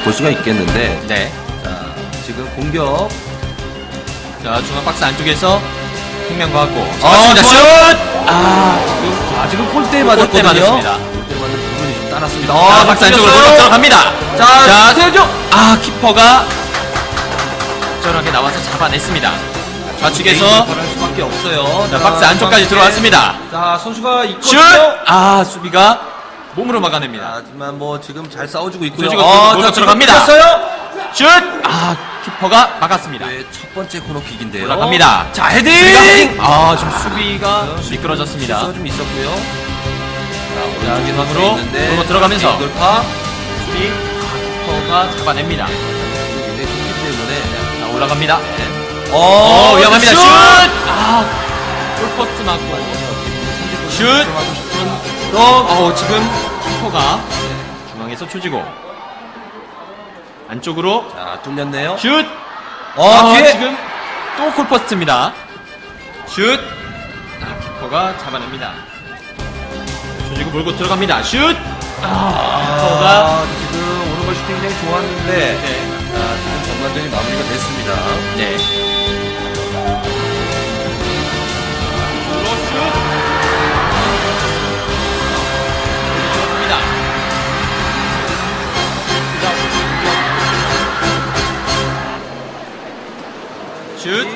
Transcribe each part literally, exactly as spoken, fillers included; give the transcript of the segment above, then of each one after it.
볼 수가 있겠는데. 네. 자, 지금 공격. 자, 중앙 박스 안쪽에서 생명과학고. 아, 슛! 아, 지금, 아, 지금 골대에 골대 맞았거든요. 맞았습니다. 골대에 맞는 부분이 좀 따랐습니다. 자, 아, 박스 안쪽으로 뚫렸어요. 공격 들어갑니다. 자, 자, 세죠. 아, 키퍼가 적절하게 나와서 잡아냈습니다. 좌측에서 바랄 수밖에 없어요. 자, 박스 안쪽까지 들어왔습니다. 자, 선수가 슛! 있거든요. 아, 수비가 몸으로 막아냅니다. 하지만 뭐 지금 잘 싸워주고 있고요. 조지고 아, 공격 자, 들어갑니다. 들어갔어요. 슛! 아, 키퍼가 막았습니다. 네, 첫 번째 코너킥인데요. 올라갑니다. 자, 헤딩! 수비가 헤딩! 아, 지금 수비가 미끄러졌습니다. 실수가 좀 있었고요. 자, 자, 오른쪽에 중앙으로 선수 있는데 골로 들어가면서 돌파. 수비, 아, 키퍼가 잡아냅니다. 굉장히 좋기 때문에. 자, 올라갑니다. 어, 어, 위험합니다. 슛! 슛! 아, 골포스트 맞고. 슛! 들어가고 싶은 어, 지금 키퍼가 중앙에서 초지고 안쪽으로 자, 뚫렸네요. 슛! 어, 아, 뒤에 지금 또 골포스트입니다. 슛! 아, 키퍼가 잡아냅니다. 조지고 몰고 들어갑니다. 슛! 아, 키퍼가 아, 지금 오른발 슈팅이 굉장히 좋았는데 네. 자, 지금 전반전이 마무리가 됐습니다. 네. 슛! 들어갑니다. 슛!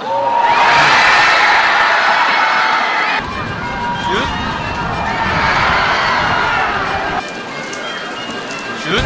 슛! 슛!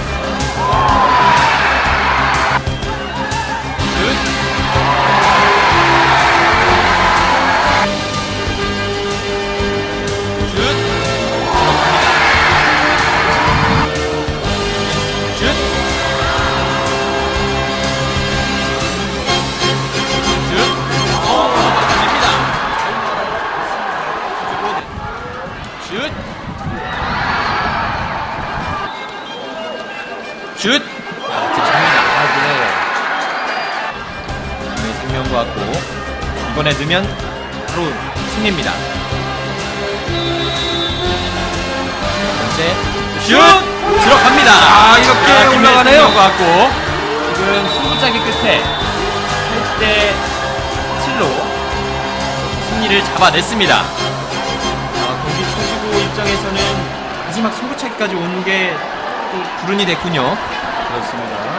슛! 아, 득점입니다. 아, 네. 네, 생명과 같고 이번에 넣으면 바로 승리입니다. 번째 슛! 들어갑니다. 아, 이렇게 올라가네요. 생명과 같고 지금 승부차기 끝에 팔 대 칠로 승리를 잡아냈습니다. 아, 경기 초지고 입장에서는 마지막 승부차기까지 오는 게 또 불운이 됐군요. 그렇습니다.